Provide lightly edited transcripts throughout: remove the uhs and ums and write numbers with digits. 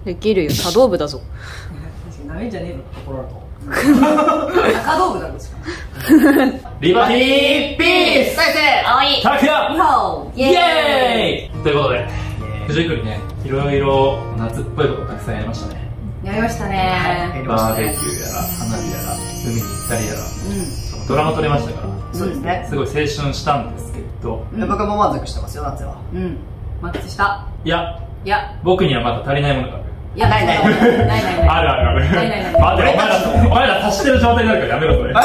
できるよ、茶道部だぞ。 なめんじゃねえぞってところだと。茶道部だろ。 リバティーピース再生葵拓也イエーイということで、藤井君にね、いろいろ夏っぽいことたくさんやりましたね。 やりましたね。 バーベキューやら花火やら海に行ったりやら、ドラマ撮れましたから、 そうですね。 すごい青春したんですけど、 僕も満足してますよ、夏は。 満喫した。 いや僕にはまだ足りないものがある。 いや、ないないないないない。 あるあるある。 ないないない。 待って、お前ら足してる状態になるからやめろそれ。 なん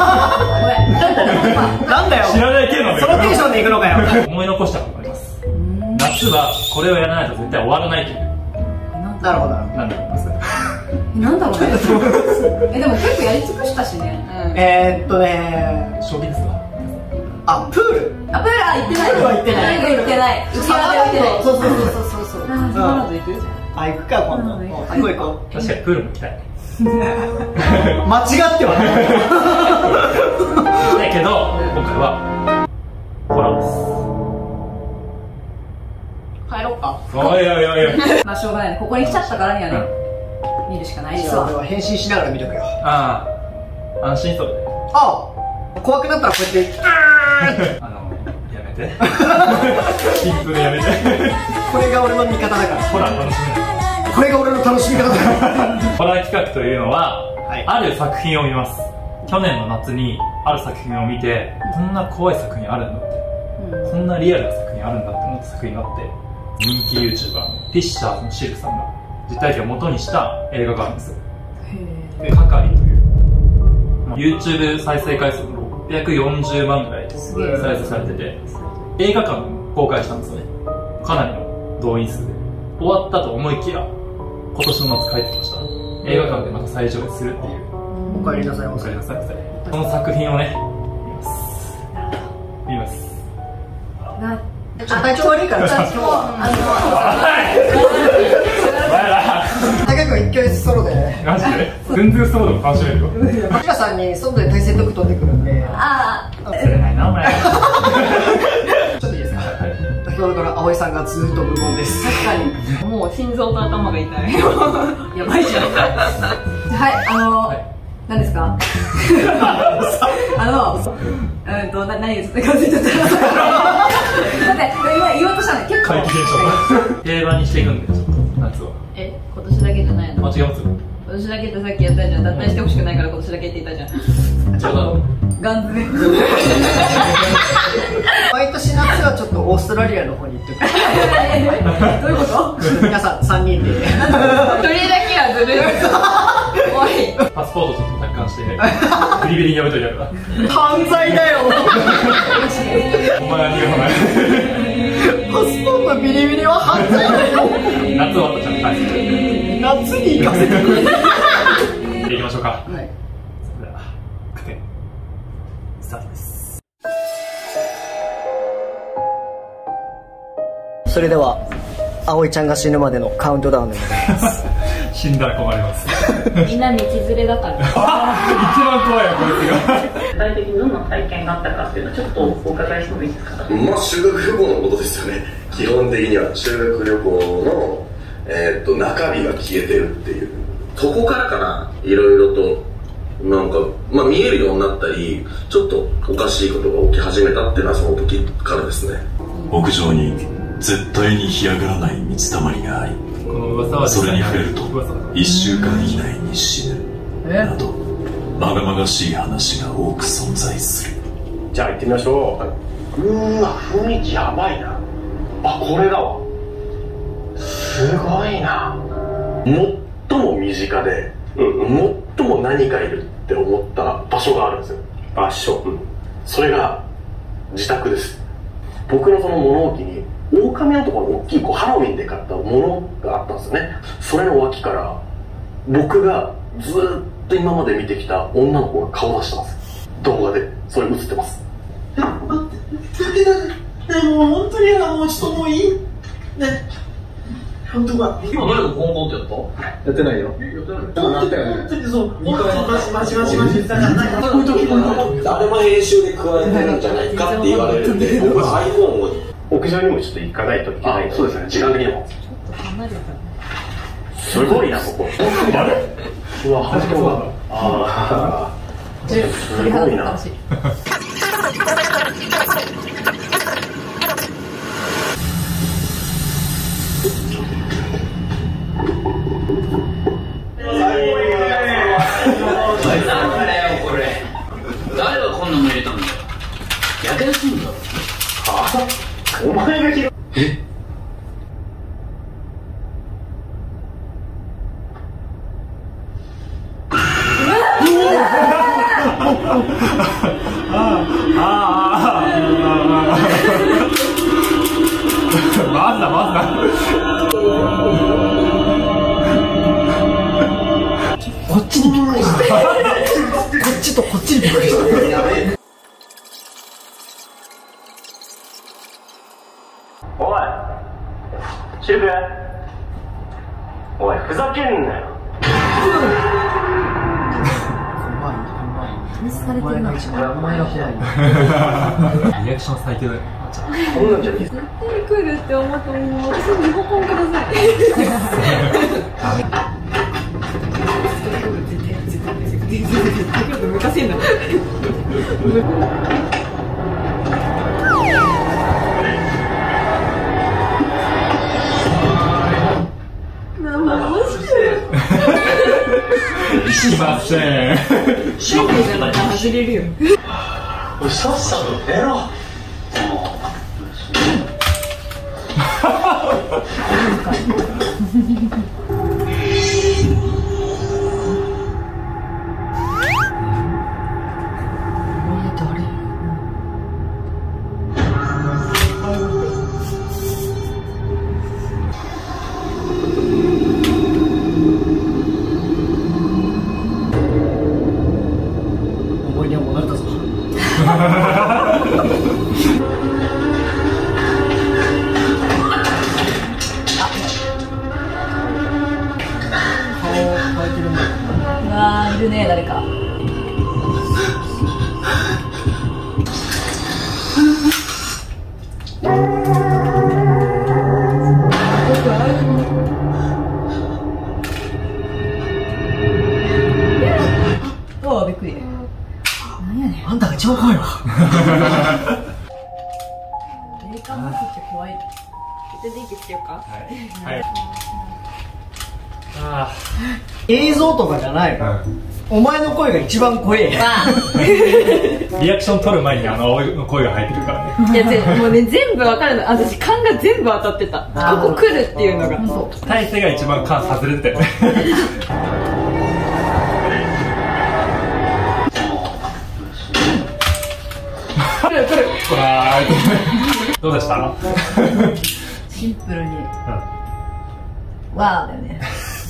だよ。 知らないけどそのテンションでいくのかよ。 思い残したことがあります。夏はこれをやらないと絶対終わらないという。 なるほど。 なんだと思います。 なんだろうね。でも結構やり尽くしたしね。 将棋ですか。 あ、プール。 あ、プールは行ってない。 プールは行ってない。 行ってない。 サマーランド。そうそうそうそう。 サマーランド行くじゃん。 あ、行くか、今度。行こう行こう。 確かにプールも行きたい。 間違ってはない。だけど、今回は、ホラーです。 帰ろっか。 おいおいおいおい。 まあしょうがないね。ここに来ちゃったからにはね、見るしかないですわ。 俺は変身しながら見とくよ。 ああ、安心そうで。 ああ、怖くなったらこうやって、 やめて。シンプルでやめて。 これが俺の味方だから。 ホラー楽しめない。 これが俺の楽しみ方だから。 ホラー企画というのは、ある作品を見ます。去年の夏にある作品を見て、こんな怖い作品あるんだって、こんなリアルな作品あるんだって思った作品があって、人気 YouTuber のフィッシャーズのシルさんが実体験を元にした映画があるんですよ。係という YouTube 再生回数も640万ぐらい再生されてて、映画館でも公開したんですよね。かなりの動員数で。終わったと思いきや今年の夏帰ってきました。映画館でまた再上映するっていう。 お帰りなさいませ。 お帰りなさいませ。この作品をね、見ます。 体調悪いからちょっと今日は高く一回ソロで。 マジで全然ソロでも楽しめるよ。 マキラさんに外で対戦得取ってくるんで。 ああ、 釣れないなお前。 ちょっといいですか。先ほどから葵さんがずっと無言です。 確かに。もう心臓と頭が痛い。やばいじゃん。はい、何ですか。何ですか。だって今言おうとしたの結構。 怪奇現象。定番にしていくんでちょっと夏は。 今年だけじゃないの。 間違えます。 今年だけってさっきやったじゃん。脱退してほしくないから今年だけって言ったじゃん。 ちょうどガンズね。 毎年夏はちょっとオーストラリアの方に行ってくる。 どういうこと？ 皆さん3人で。 一人だけはずるい。おい。 パスポートちょっと達観してビリビリにやめといたから。 犯罪だよ。 お前は逃がさない。 パスポートビリビリは犯罪だよ。 夏終わったらちゃんと返す。 夏に行かせてくれ。 行きましょうか。 はい。 それではカテンスタートです。 それでは葵ちゃんが死ぬまでのカウントダウンでございます。 死んだら困ります。 みんな道連れだから。 一番怖いよこいつが。 具体的にどんな体験があったかっていうのをちょっとお伺いしてもいいですか。 まあ修学旅行のことですよね。基本的には修学旅行の中身が消えてるっていう。そこからかな、いろいろとなんかまあ見えるようになったり、ちょっとおかしいことが起き始めたっていうのはその時からですね。 屋上に絶対に干上がらない水たまりがあり、 この噂はそれに触れると1週間以内に死ぬなどまがまがしい話が多く存在する。 じゃあ行ってみましょう。雰囲気やばいな。あ、これだわ。すごいな。最も身近で、最も何かいるって思った場所があるんですよ。場所、それが自宅です。僕のその物置に狼男の大きいハロウィンで買ったものがあったんですよね。それの脇から僕がずっと今まで見てきた女の子が顔出したんです。動画でそれ映ってます。 でも本当にもうちょっともういいね。本当か。 今誰かコンコンってやってないよ。やってない。なったよね。 そう。マジ。 誰も編集で加えてるんじゃないかって言われるんで、僕は iPhone を屋上にもちょっと行かないといけない。そうですね。時間的にも。 すごいな、ここ。あれうわ、反響が。ああ。すごいな。 なんだよこれ。誰がこんなの入れたんだよ。やけどすんだろ。 はあ、お前が拾う。え、 まずだこっちにびっくりしたこっちとこっちにびっくりしたやべえ。 おいシルク、おいふざけんなよ。 されてるな。 お前が怖い。 リアクション最強だよ。 こんなんじゃ絶対来るって思っても私にリモコンください。難しいんだ。 しません。 ショックが外れるよ。 さっさと出ろ。 思い出は戻ったぞ。 うわー、いるね、誰か。おー、びっくり。なんやねん。 あんたが一番怖いわ。 霊感持つって怖い。で電気つけようか。 はい。あ映像とかじゃない。お前の声が一番怖え。 リアクション取る前に葵の声が入ってくるからね。 いや、もうね、全部わかるの。私、勘が全部当たってた。ここ来るっていうのが。 大勢が一番勘外れてたよね。来る。どうでした？ シンプルに。わーだよね。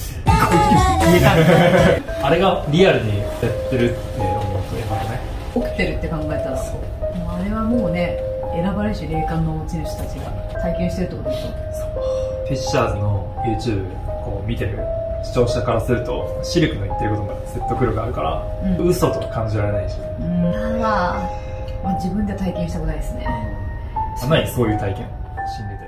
あれがリアルにやってるって思うとやばいね。 起きてるって考えたら、あれはもうね、選ばれし霊感の持ち主たちが体験してるってことでしょ。 フィッシャーズの YouTube こう見てる視聴者からするとシルクの言ってることが説得力があるから、嘘と感じられないし。 まあ自分では体験したことないですね。 ないそういう体験死んでて。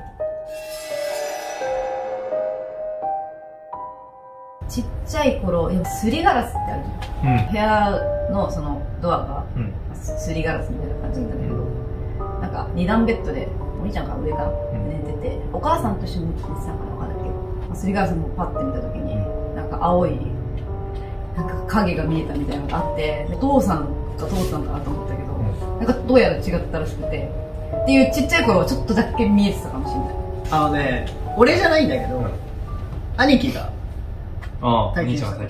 ちっちゃい頃、すりガラスってあるじゃん。部屋のそのドアがすりガラスみたいな感じなんだけど、なんか2段ベッドでお兄ちゃんが上から寝てて、お母さんと一緒に寝てたかな分かんないけど、すりガラスもパッて見た時になんか青いなんか影が見えたみたいなのがあって、お父さんが通ったのかなと思ったけど、なんかどうやら違ったらしくてっていう、ちっちゃい頃はちょっとだけ見えてたかもしれない。 俺じゃないんだけど、兄貴が体験したことがあって、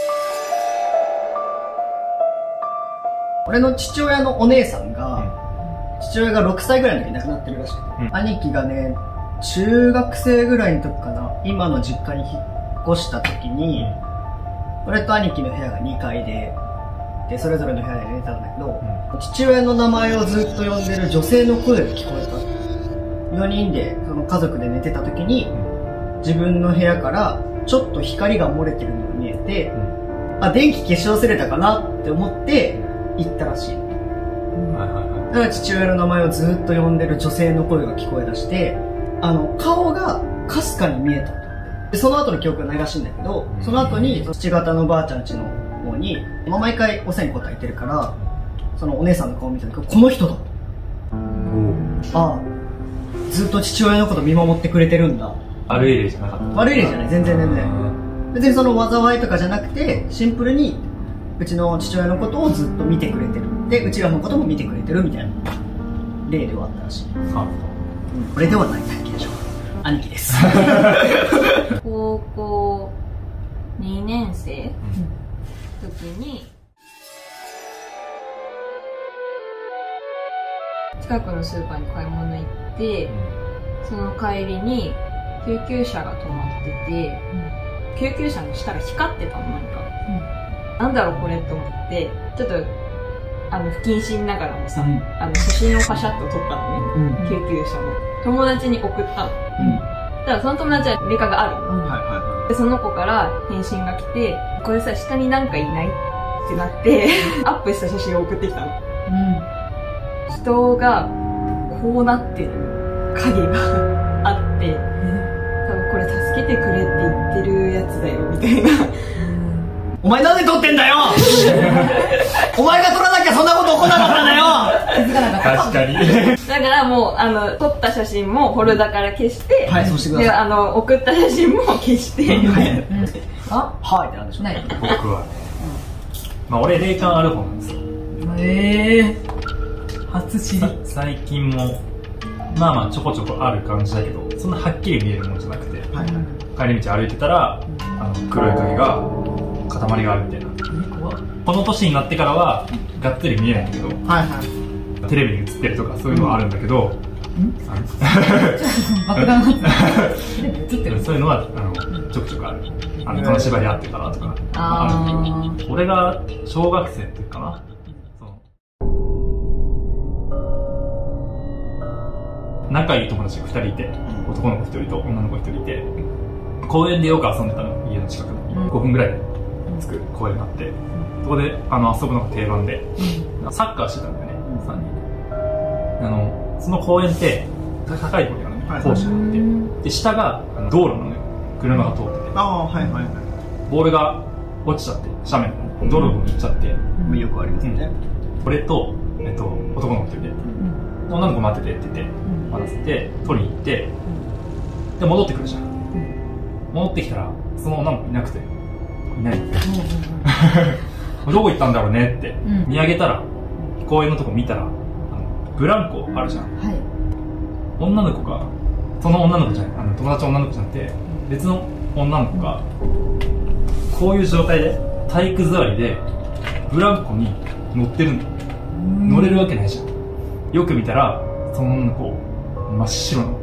俺の父親のお姉さんが、父親が6歳ぐらいの時に亡くなってるらしくて、兄貴がね、中学生ぐらいの時かな、今の実家に引っ越した時に、俺と兄貴の部屋が2階で、それぞれの部屋で寝てたんだけど、父親の名前をずっと呼んでる女性の声が聞こえた。4人でその家族で寝てた時に、自分の部屋からちょっと光が漏れてるのが見えて、あ、電気消し忘れたかなって思って行ったらしい。だから父親の名前をずっと呼んでる女性の声が聞こえ出して、顔がかすかに見えたんだって。 でその後の記憶がないらしいんだけど、その後に父方のばあちゃん家の方に、毎回お世話に答えてるから、そのお姉さんの顔見た時、この人だ。ああ、ずっと父親のこと見守ってくれてるんだ。 悪い例じゃなかった。 悪い例じゃない、全然。別にその災いとかじゃなくて、シンプルにうちの父親のことをずっと見てくれてる。で、うちらのことも見てくれてるみたいな例ではあったらしい。これではない体験者。兄貴です。 高校2年生の時に、近くのスーパーに買い物行って、その帰りに救急車が止まってて、救急車の下が光ってたの、なんか。なんだろうこれと思って、ちょっと、不謹慎ながらもさ、写真をパシャッと撮ったのね、救急車の。友達に送ったの。だからその友達はメカがあるの。で、その子から返信が来て、これさ、下になんかいないってなって、アップした写真を送ってきたの。人が、こうなってる影があって、多分これ助けてくれって言ってるやつだよ、みたいな。 お前なんで撮ってんだよお前が撮らなきゃそんなこと起こんなかったんだよ。 確かに。 だからもう、撮った写真もフォルダから消して、 はい、そうしてください。 で、送った写真も消して、 はいってなんでしょうね。 僕はね、まあ俺霊感ある方なんですよ。 初知り。 最近もまあまあちょこちょこある感じだけど、そんなはっきり見えるもんじゃなくて、帰り道歩いてたら黒い影が塊があるみたいな。この年になってからはがっつり見えないんだけど、テレビに映ってるとかそういうのはあるんだけど、 爆弾テレビ映ってる、 そういうのはちょくちょくある。金縛り合ってたなとかあるんだけど、俺が小学生の時かな、仲いい友達が2人いて、男の子1人と女の子1人いて、公園でよく遊んでたの、家の近くの。5分ぐらいで着く公園があって、そこで遊ぶのが定番で、サッカーしてたんだよね、3人で。その公園って高いところにあるのね、校舎があって、で下が道路なのよ、車が通ってて、ボールが落ちちゃって、斜面の道路に行っちゃって、 よくありますね。 俺と男の子1人で、女の子待っててって言って渡せて取りに行って、で戻ってくるじゃん。戻ってきたらその女の子いなくて、いないどこ行ったんだろうねって見上げたら、公園のとこ見たらブランコあるじゃん。女の子が、その女の子じゃない、友達の女の子じゃなくて別の女の子がこういう状態で体育座りでブランコに乗ってるの。乗れるわけないじゃん。よく見たらその女の子真っ白なの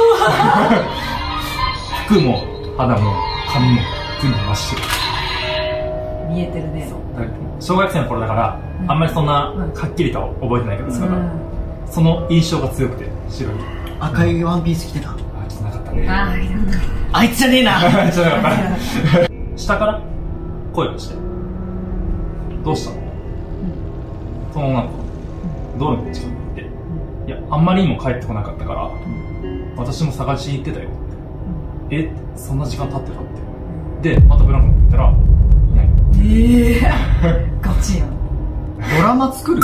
服も肌も髪も全部真っ白。 見えてるね。 小学生の頃だから、あんまりそんなはっきりとは覚えてないけど、その印象が強くて、白い赤いワンピース着てた。 着てなかったね。 あいつじゃねえなじゃなかった下から声をして、どうしたの、その女の子道路の近くに行って、いや、あんまりにも帰ってこなかったから、私も探しに行ってたよって。そんな時間経ってたって。で、またブランコに行ったら、いない。 ガチやん。 ドラマ作る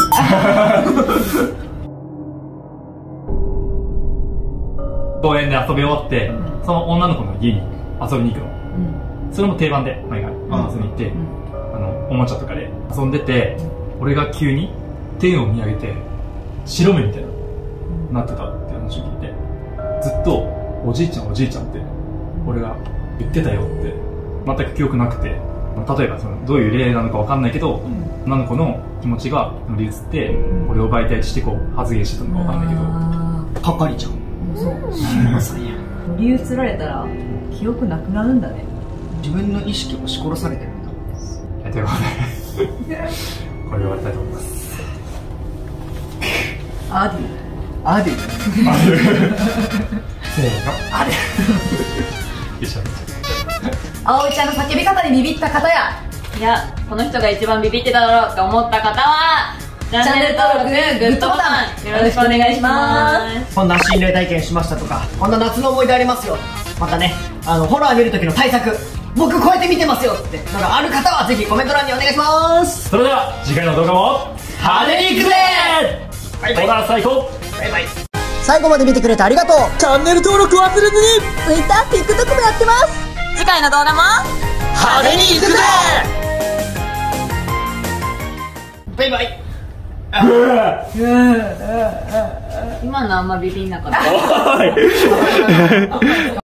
公園で遊び終わって、その女の子の家に遊びに行くの。それも定番で、毎回遊びに行って、おもちゃとかで遊んでて、俺が急に天を見上げて、白目みたいな、なってたって話を聞いて、ずっと、おじいちゃんおじいちゃんって、俺が言ってたよって、全く記憶なくて、例えばどういう例なのかわかんないけど、女の子の気持ちが乗り移って、俺を媒体としてこう発言してたのかわかんないけど、 係ちゃん。 そう。乗り移られたら、記憶なくなるんだね。 自分の意識を押し殺されてるんだ。 ということで、これで終わりたいと思います。 アディ。 アディ。 せーの。 アディ。 一緒に。 葵ちゃんの叫び方にビビった方や、いや、この人が一番ビビってただろうと思った方は、チャンネル登録、グッドボタン、よろしくお願いします。 こんな心霊体験しましたとか、こんな夏の思い出ありますよ。またね、 ホラー見るときの対策、僕こうやって見てますよってのがある方はぜひコメント欄にお願いします。 それでは次回の動画も派手にいくぜ。 バイバイ。 ホラー最高。 バイバイ。最後まで見てくれてありがとう。チャンネル登録忘れずに。 Twitter、TikTok もやってます。次回の動画も派手にいくぜ。バイバイ。 今のあんまビビんなかった。